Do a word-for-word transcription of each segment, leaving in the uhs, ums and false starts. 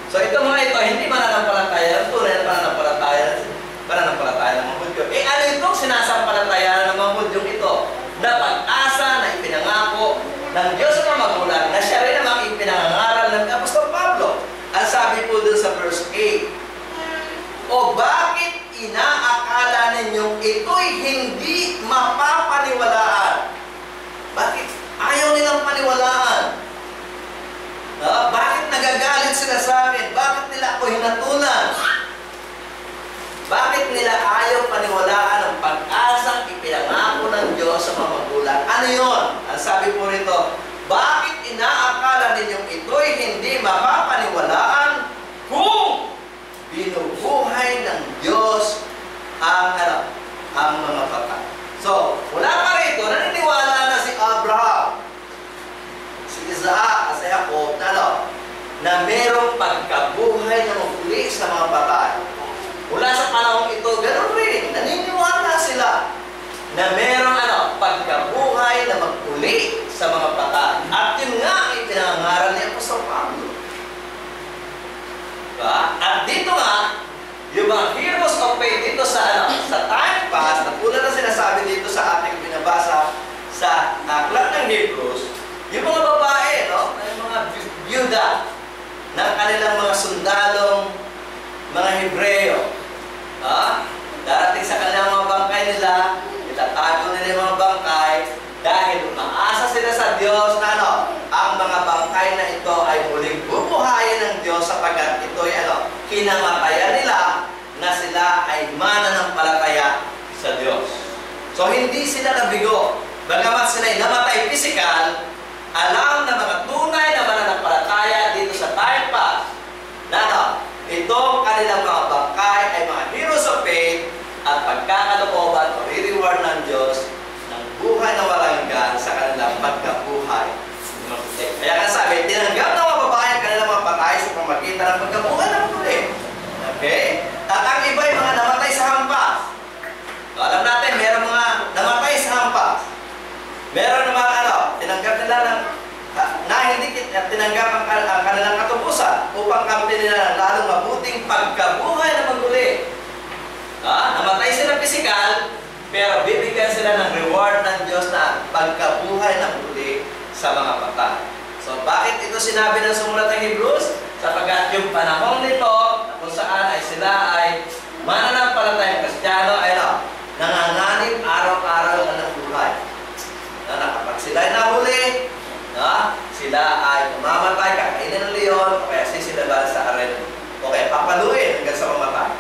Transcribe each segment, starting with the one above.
So ito mga ito, hindi mananampalataya, tunay na pananampalataya, pananampalataya ng mga Hudyo. Eh ano itong sinasampalataya ng mga Hudyong ito? Na pag-asa na ipinangako ng Diyos sa mga magulang, na siya rin namang ipinangangaral ng Apostol Pablo. Ang sabi po dun sa verse eight, o bakit inaakala ninyong ito'y hindi mapapaniwalaan? Bakit ayaw nilang paniwalaan? Uh, bakit nagagalit sila sa akin? Bakit nila ako hinatulan? Bakit nila ayaw paniwalaan ang pag-asang ipinangako ng Diyos sa mga magulang? Ano yun? Ang sabi po rito, bakit inaakala ninyong ito'y hindi mapapaniwalaan kung binubuhay ng Diyos ang, ano, ang mga patay? So, wala pa rito, naniniwala na si Abraham, si Isaac, si Jacob, na, ano, na merong pagkabuhay na muli sa mga patay. Mula sa panahon ito, ganoon rin, naniniwala sila na merong ano, pagkabuhay na maguli sa mga patay. At yun nga ay pinangangaral ni Apostol Pablo. Diba? At dito nga, yung mga heroes of faith dito sa, ano, sa time past, na tulad na sinasabi dito sa ating binabasa sa aklat ng Hebrews, yung mga babae, no? Yung mga byuda ng kanilang mga sundalong, mga Hebreo, ah, darating sa kanilang mga bangkay nila, itatago nila yung mga bangkay dahil umaasa sila sa Diyos na ano, ang mga bangkay na ito ay muling bubuhayin ng Diyos sapagkat ito ay ano, kinamatayan nila na sila ay mananampalataya sa Diyos. So hindi sila nabigo. Bagamat sila ay namatay physical, alam na mga tunay na mananampalataya dito sa time past na ano, itong kanilang mga bangkay ay mga heroes of faith at pagkakalooban o re-reward ng Diyos ng buhay na walang hanggan sa kanilang pagkabuhay. Kaya nga sabi, tinanggap ng mga babae ang kanilang mga patay sa pamagitan ng pagkabuhay ng muli. Okay? At ang iba ay mga namatay sa hampas. So, alam natin, meron mga namatay sa hampas. Meron mga ano, tinanggap nila ng na hindi tinanggap ang, ang kanilang katubusan upang kampi nila ng lalong mabuting pagkabuhay na maguli. Ah, namatay sila pisikal, pero bibigyan sila ng reward ng Diyos na pagkabuhay na maguli sa mga patay. So, bakit ito sinabi ng sumulat ng Hebrews? Sapagkat yung panahon nito, kung saan ay sila ay mananampalatayang Kristiyano, ay no, nanganganib araw-araw na ng buhay. Na nakapag sila ay nahuli, na sila ay mamamatay, kakainin ng leon, o kaya sisilaban sa arena. O kaya papaluin hanggang sa mamatay.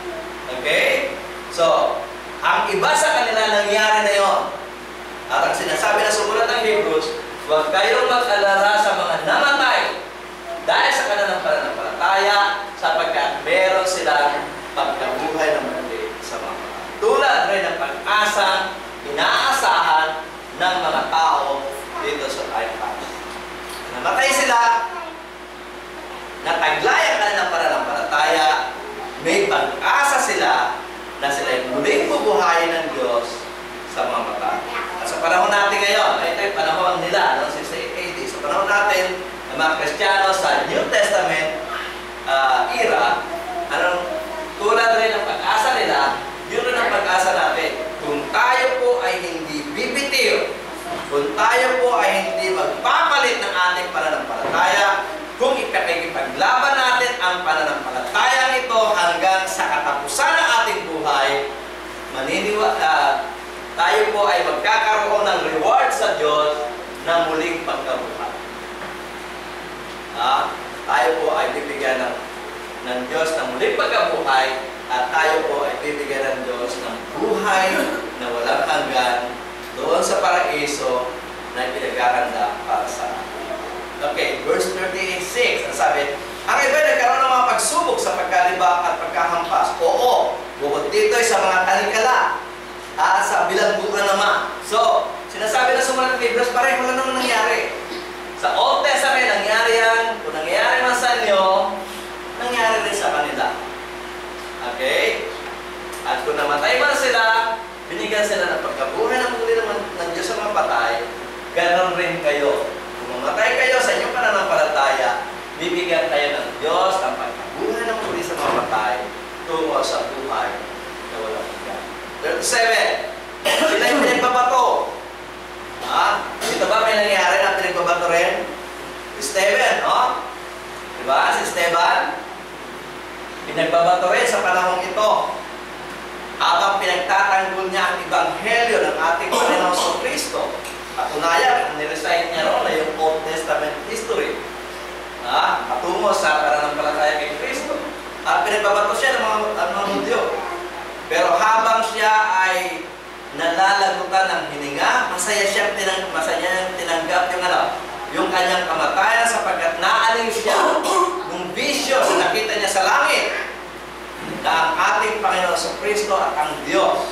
Okay? So, ang iba sa kanila nangyari na yon. At ang sinasabi na sumulat ng Hebrews, huwag kayong mag-alala sa mga namatay dahil sa kanilang pananampalataya sapagkat meron silang pagkabuhay na muli sa mga patay. Tulad rin ng pag-asang inaasahan ng mga tao dito sa time past. Namatay sila, nataglay ang kanilang pananampalataya, may pag-asa sila na sila ay muling bubuhayin ng Diyos sa mga patay. At sa panahon natin ngayon, ito yung panahon nila, noong sixty-eight A D. Sa panahon natin, ng mga Kristiyano sa New Testament uh, era, anong tulad rin ng pag-asa nila, yun rin ang pag-asa natin. Kung tayo po ay hindi bibitiw, kung tayo po ay hindi magpapalit ng ating pananampalataya, kung ipakikipaglaban natin ang pananampalatayang ito hanggang sa katapusan ng ating buhay, maniniwa, uh, tayo po ay magkakaroon ng reward sa Diyos na muling pagkabuhay. Uh, tayo po ay bibigyan ng, ng Diyos ng muling pagkabuhay at tayo po ay bibigyan ng Diyos ng buhay na walang hanggan doon sa paraiso na pinagkakanda para sa atin. Okay, verse thirty-six, ang sabi, ang iba ay nagkaroon ng mga pagsubok sa pagkalibak at pagkahampas. Oo, bukod dito ay sa mga talikala at sa bilangguan naman. So, sinasabi na sumulat ng Hebrews, pareho lang naman nangyari. Sa Old Testament, nangyari yan. Kung nangyari man sa inyo, nangyari rin sa kanila. Okay? At kung namatay man sila, binigyan sila ng pagkabuhay ng muli naman ng Diyos sa mga patay, ganon rin kayo. Kung mamatay kayo sa inyong pananampalataya, bibigyan kayo ng Diyos ng pag tungo sa buhay na walang hanggan. thirty-seven. Sila yung pinagbabato. Ha? Dito ba may nangyari na pinagbabato rin? Esteban, no? Diba? Si Esteban, pinagbabato rin sa panahong ito. Habang pinagtatanggol niya ang ebanghelyo ng ating Panginoon sa Kristo. Katunayan, ang nirecite niya ron ay yung Old Testament history. Ha? Patungo sa pananampalataya kay Kristo. At pinagbabato siya ng mga, ng mga Hudyo. Pero habang siya ay nalalagutan ng hininga, masaya siyang tinang, masaya tinanggap yung ano, yung kanyang kamatayan sapagkat naaliw siya ng vision na nakita niya sa langit na ang ating Panginoon sa Kristo at ang Diyos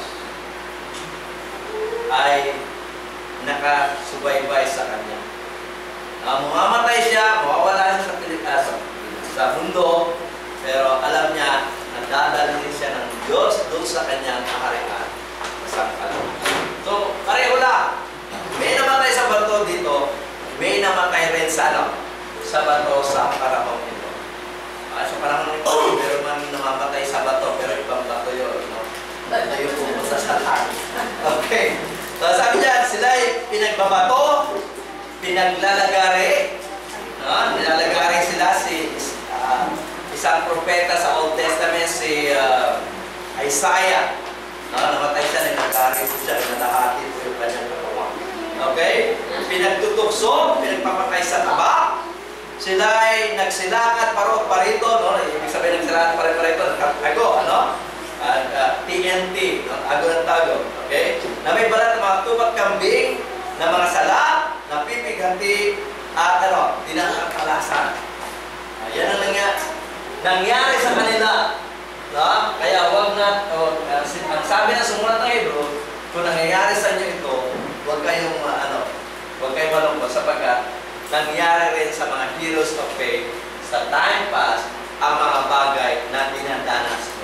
ay nakasubaybay sa kanya. Uh, mamamatay siya, mawawala siya sa, uh, sa, sa mundo, pero alam niya na dadalhin siya ng Diyos doon sa kanyang kaharian sa sangkalan. So, pareho lang. May namatay sa bato dito, may namatay rin sa ano? Sa bato sa panahon ito. Uh, sa panahon ito, pero man namamatay sa bato, pero ibang bato yun. No? Na yung pumunta sa langit. Okay. So, sabi niya, sila ay pinagbabato, pinaglalagari, no? Nilalagari sila si uh, isang propeta sa Old Testament, si uh, Isaiah. No? Namatay siya, nagkakari po siya, nalahati po yung kanyang katawan. Okay? Pinagtutukso, pinagpapatay sa taba. Sila ay nagsilakat parot parito, no? Ibig sabihin nagsilakat parot parito, nagkatago, ano? At uh, T N T, no? Ago ng tago. Okay? Na may balat ng mga tubak kambing, na mga sala, na pipighanti, at ano, dinakakalasan. Yan ang nangyari, nangyari sa kanila. No? Kaya huwag na, oh, uh, ang sabi na sumulat ng Hebrew, kung nangyayari sa inyo ito, huwag kayong, uh, ano, huwag kayong malungkot sapagkat nangyari rin sa mga heroes of faith sa time past ang mga bagay na dinadanas